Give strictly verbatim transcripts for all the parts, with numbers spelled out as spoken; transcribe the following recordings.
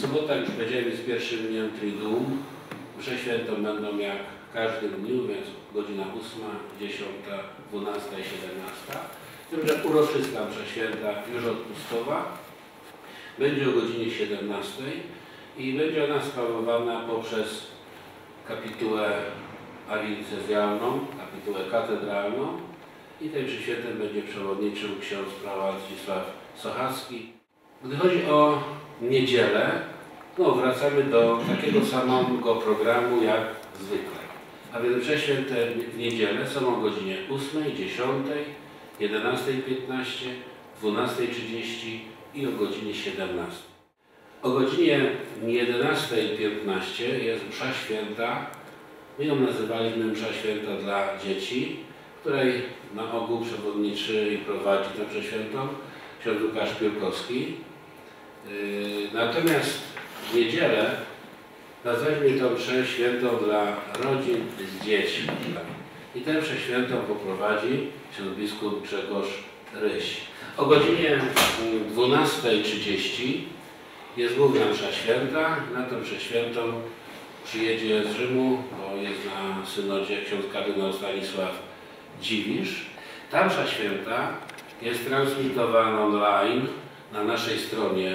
Sobota, już powiedziałem, jest pierwszym dniem Triduum. Msze świętą będą jak w każdym dniu, więc godzina ósma, dziesiąta, dwunasta i siedemnasta. Z tym, że uroczysta msza święta już odpustowa będzie o godzinie siedemnastej i będzie ona sprawowana poprzez kapitułę awincezjalną, kapitułę katedralną i tej mszy świętej będzie przewodniczył ksiądz prawa Zdzisław Sochacki. Gdy chodzi o niedzielę, no wracamy do takiego samego programu jak zwykle. A więc msze święte w niedzielę są o godzinie ósmej, dziesiątej, jedenastej piętnaście, dwunastej trzydzieści i o godzinie siedemnastej. O godzinie jedenastej piętnaście jest msza święta. My ją nazywaliśmy msza święta dla dzieci, której na ogół przewodniczy i prowadzi tę mszę świętą ksiądz Łukasz Piórkowski. Natomiast w niedzielę nazwaliśmy tę mszę świętą dla rodzin z dziećmi. I tę mszę świętą poprowadzi ksiądz biskup Grzegorz Ryś. O godzinie dwunastej trzydzieści jest główna msza święta. Na tę mszę świętą przyjedzie z Rzymu, bo jest na synodzie ksiądz kardynał Stanisław Dziwisz. Ta msza święta jest transmitowana online na naszej stronie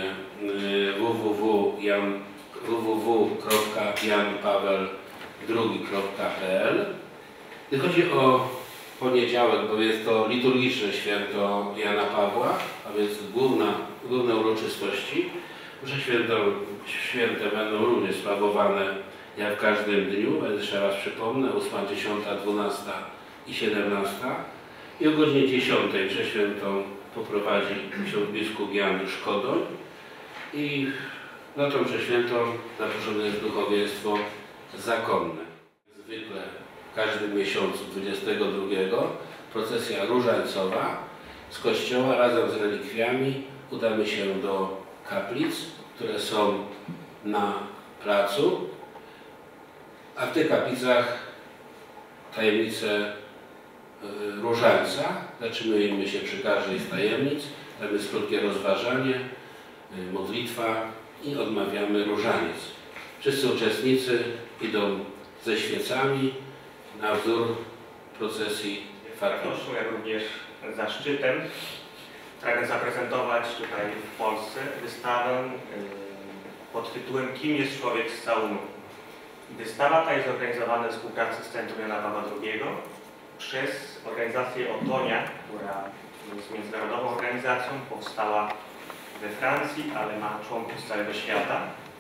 www kropka jan paweł drugi kropka p l. Gdy chodzi o poniedziałek, bo jest to liturgiczne święto Jana Pawła, a więc główna, główne uroczystości, msze święto, święte będą również sprawowane jak w każdym dniu, więc jeszcze raz przypomnę, ósma, dziesiąta, dwunasta i siedemnasta. I o godzinie dziesiątej mszę świętą poprowadzi ksiądz biskup Jan Szkodoń i na tą mszę świętą zaproszone jest duchowieństwo zakonne. Zwykle w każdym miesiącu dwudziestego drugiego procesja różańcowa z kościoła razem z relikwiami udamy się do kaplic, które są na placu, a w tych kaplicach tajemnice różańca. Zatrzymujemy się przy każdej z tajemnic, tam jest krótkie rozważanie, modlitwa i odmawiamy różaniec. Wszyscy uczestnicy idą ze świecami na wzór procesji farkowskiej. Jak również zaszczytem pragnę zaprezentować tutaj w Polsce wystawę pod tytułem Kim jest człowiek z całunu? Wystawa ta jest zorganizowana w współpracy z Centrum Jana Pawła drugiego przez organizację Otonia, która jest międzynarodową organizacją, powstała we Francji, ale ma członków z całego świata.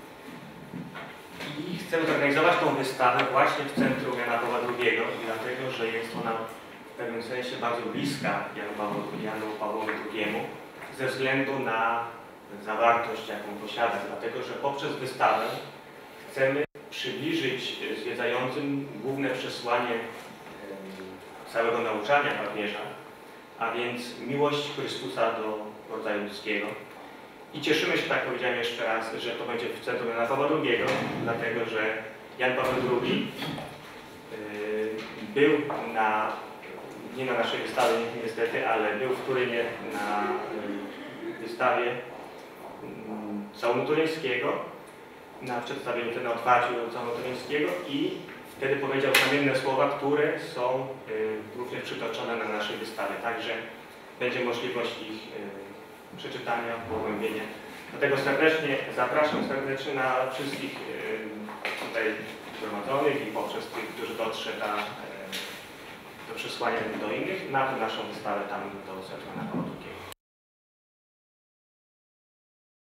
I chcemy zorganizować tą wystawę właśnie w Centrum Jana Pawła drugiego, dlatego że jest ona w pewnym sensie bardzo bliska Janu Pawłowi drugiemu ze względu na zawartość, jaką posiada, dlatego że poprzez wystawę chcemy przybliżyć zwiedzającym główne przesłanie całego nauczania papieża, a więc miłość Chrystusa do rodzaju ludzkiego. I cieszymy się, tak powiedziałem jeszcze raz, że to będzie w Centrum Jana Pawła drugiego, dlatego że Jan Paweł drugi był na, nie na naszej wystawie niestety, ale był w Turynie na wystawie całunu turyńskiego, na przedstawieniu, na otwarciu całunu turyńskiego i wtedy powiedział kamienne słowa, które są y, również przytoczone na naszej wystawie. Także będzie możliwość ich y, przeczytania, pogłębienia. Dlatego serdecznie zapraszam serdecznie na wszystkich y, tutaj zgromadzonych i poprzez tych, którzy dotrze ta, y, do przesłania do innych, na tę naszą wystawę tam do Centrum Jana Pawła drugiego.